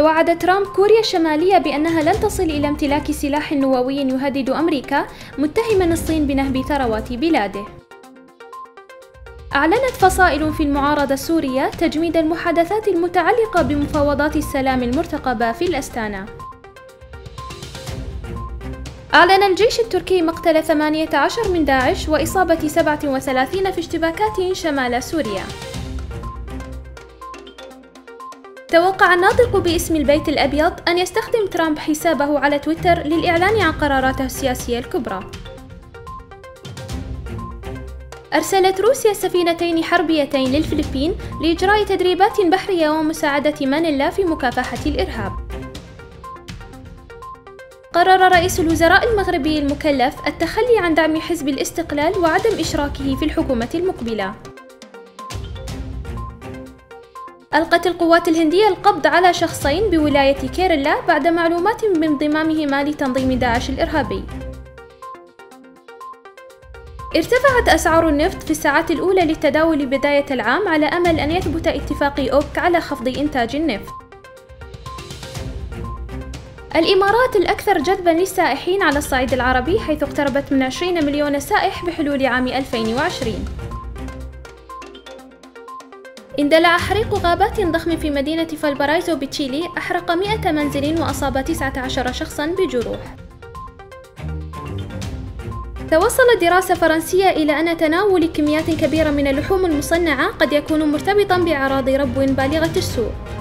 توعد ترامب كوريا الشمالية بأنها لن تصل إلى امتلاك سلاح نووي يهدد أمريكا، متهما الصين بنهب ثروات بلاده. أعلنت فصائل في المعارضة السورية تجميد المحادثات المتعلقة بمفاوضات السلام المرتقبة في الأستانا. أعلن الجيش التركي مقتل 18 من داعش وإصابة 37 في اشتباكات شمال سوريا. توقع الناطق باسم البيت الأبيض أن يستخدم ترامب حسابه على تويتر للإعلان عن قراراته السياسية الكبرى. أرسلت روسيا سفينتين حربيتين للفلبين لإجراء تدريبات بحرية ومساعدة مانيلا في مكافحة الإرهاب. قرر رئيس الوزراء المغربي المكلف التخلي عن دعم حزب الاستقلال وعدم إشراكه في الحكومة المقبلة. ألقت القوات الهندية القبض على شخصين بولاية كيرلا بعد معلومات بانضمامهما لتنظيم داعش الإرهابي. ارتفعت أسعار النفط في الساعات الأولى للتداول بداية العام على أمل أن يثبت اتفاق أوبك على خفض إنتاج النفط. الإمارات الأكثر جذباً للسائحين على الصعيد العربي، حيث اقتربت من 20 مليون سائح بحلول عام 2020. اندلع حريق غابات ضخم في مدينة فالبارايزو بتشيلي، أحرق 100 منزل وأصاب 19 شخصاً بجروح. توصلت دراسة فرنسية إلى أن تناول كميات كبيرة من اللحوم المصنعة قد يكون مرتبطاً بأعراض ربو بالغة السوء.